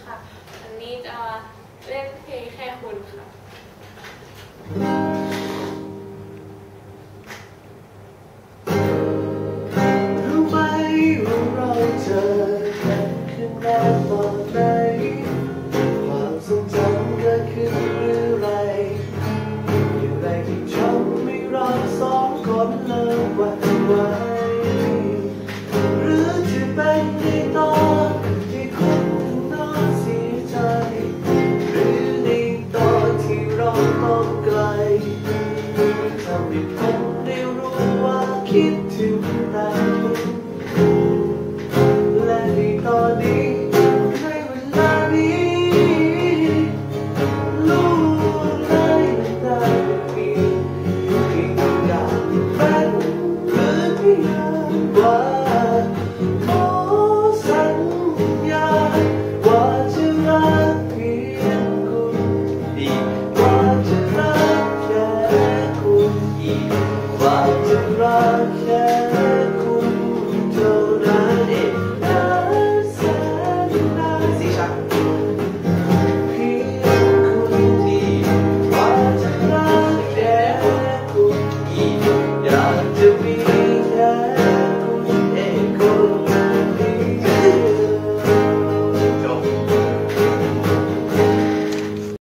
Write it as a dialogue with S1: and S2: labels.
S1: ค่ะวันนี้จะเล่นเพลงแค่คุณค่ะ
S2: รู้ไหมว่าเราเจอกันขึ้นแรกตอนไหนความทรงจำเกิดขึ้นเมื่อไรอย่างไรที่ทำให้เราสองคนเลิกหวั่นไหวหรือจะเป็นในตอนที่คุณนอนเสียใจหรือในตอนที่เราต้องไกลทำให้ผมได้รู้ว่าคิดถึงแต่และในตอนนี้ในเวลานี้ลูกได้ได้มีอยากเป็นหรือไม่อยากว่า